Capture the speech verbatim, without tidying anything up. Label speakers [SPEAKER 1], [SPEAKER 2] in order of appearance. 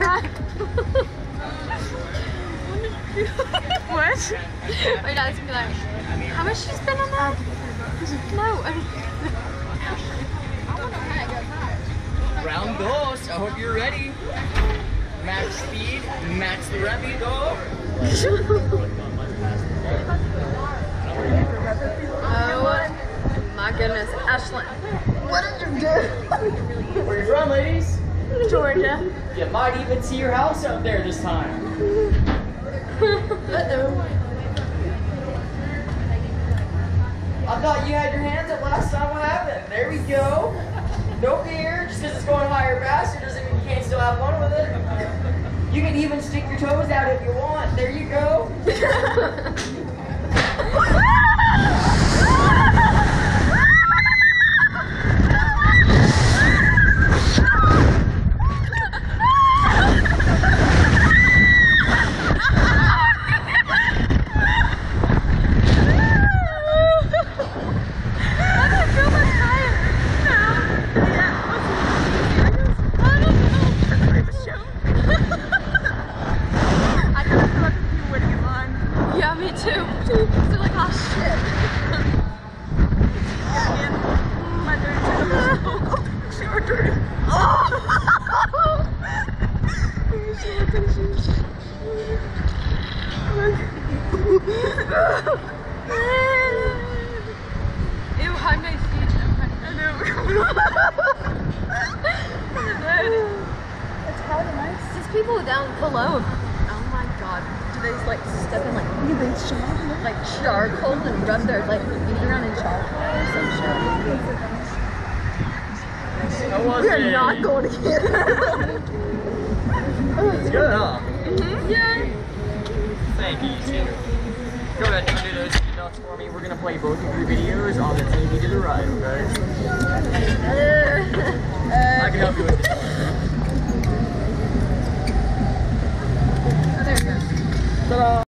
[SPEAKER 1] dad.
[SPEAKER 2] What?
[SPEAKER 1] My dad's gonna be like, how much you spend on that? No.
[SPEAKER 3] Round dos. I hope you're ready. Max speed, max the rapido.
[SPEAKER 1] Oh my goodness, Ashlyn. What did you do?
[SPEAKER 3] Where you from, ladies?
[SPEAKER 1] Georgia.
[SPEAKER 3] You might even see your house up there this time.
[SPEAKER 1] Uh-oh.
[SPEAKER 3] I thought you had your hands up last time. What happened? There we go. No fear. Just because it's going higher faster doesn't mean you can't still have fun with it. You can even stick your toes out if you want. There you go.
[SPEAKER 1] Ew, high my feet. I know. It's probably nice. There's people down below. Oh my god. Do they like step in like like charcoal and rub their like feet around in charcoal or some shit?
[SPEAKER 3] How was
[SPEAKER 1] We are
[SPEAKER 3] it?
[SPEAKER 1] not going to get it.
[SPEAKER 3] It's good, huh?
[SPEAKER 1] Mm-hmm. Yeah.
[SPEAKER 3] Thank you, too. Go ahead and do those speed knots for me. We're going to play both of your videos on the T V to the right, okay?